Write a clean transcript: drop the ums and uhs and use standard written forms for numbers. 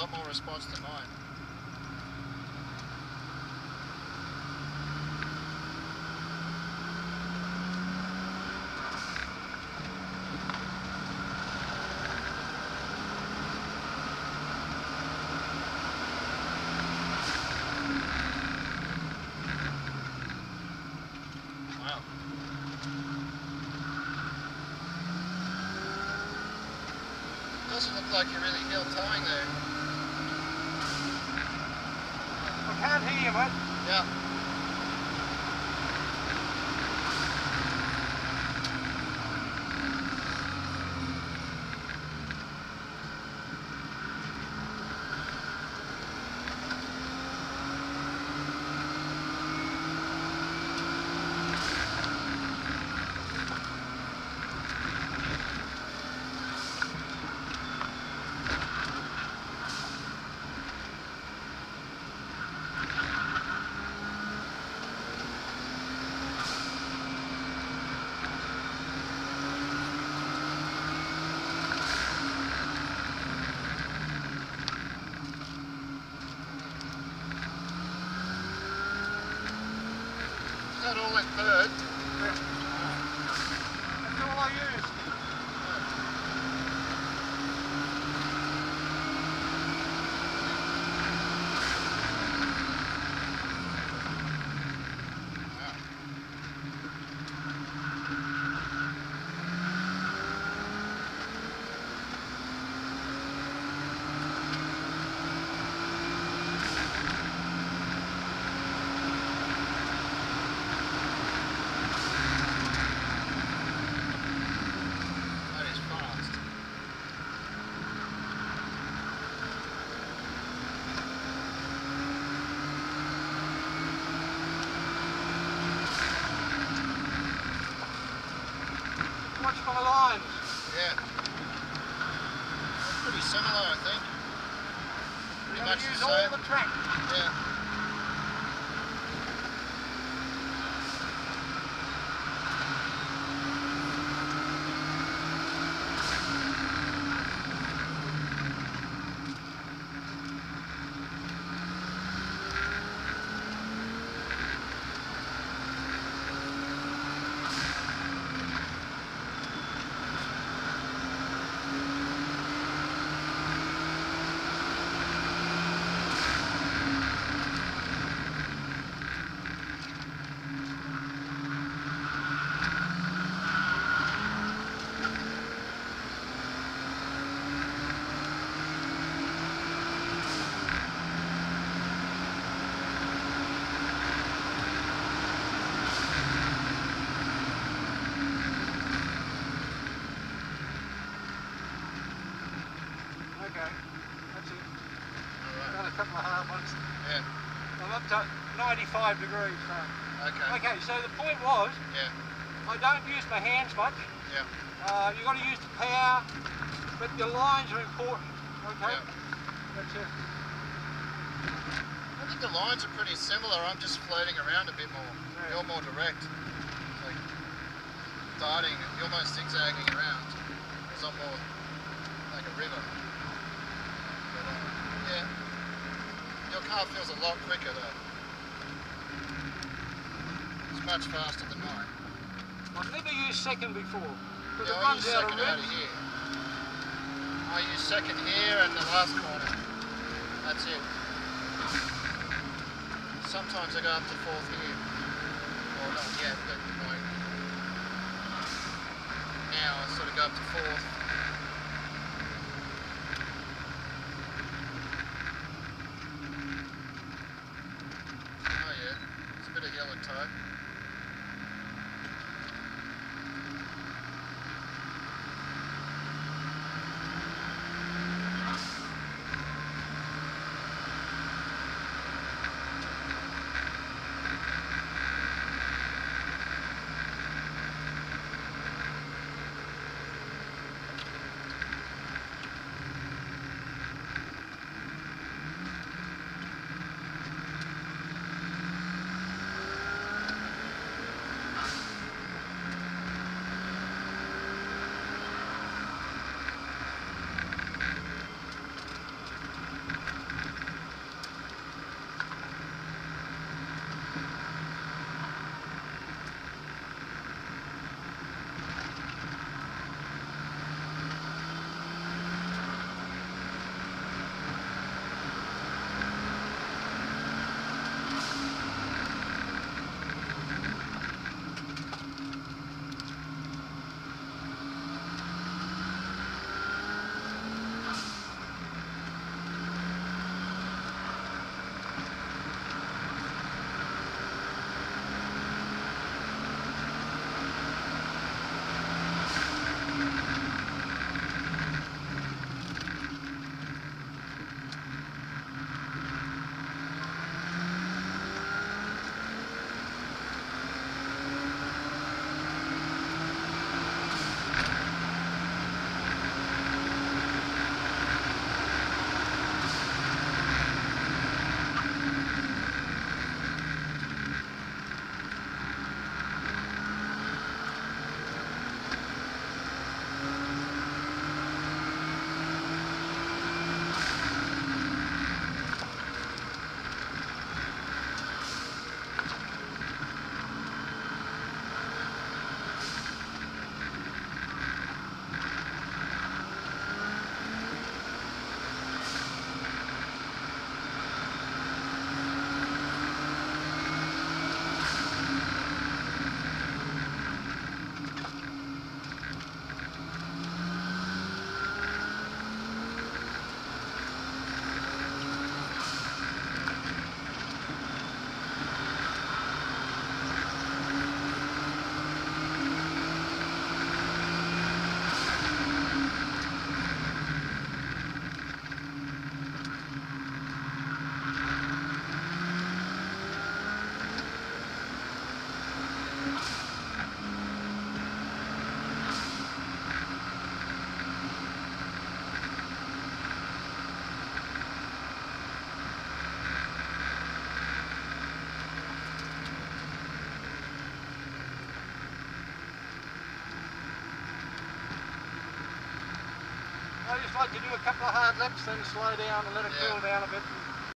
lot more response than mine. Doesn't look like you're really hill towing there. I can't hear you, mate. Yeah. Is that all in third? Yeah. That's all I used. Watch my lines. Yeah. Pretty similar, I think. Pretty much use the all same. the track. Yeah. Okay, that's it. Alright. Done a couple of hard ones. Yeah. I'm up to 95 degrees. So. Okay. Okay, so the point was, Yeah. I don't use my hands much. Yeah. You've got to use the power, but your lines are important. Okay? Yeah. That's it. I think the lines are pretty similar. I'm just floating around a bit more. Yeah. You're more direct. It's like darting, you're almost zigzagging around. Because I'm more like a river. But, yeah. Your car feels a lot quicker though. It's much faster than mine. I've never used second before. Because Yeah, it I runs use out second of out revs. of here. I use second here and the last corner. That's it. Sometimes I go up to fourth here. Well, not yet, but like now I sort of go up to fourth. Oh yeah, it's a bit of hill and toe. I just like to do a couple of hard laps, then slow down and let it Yeah. cool down a bit.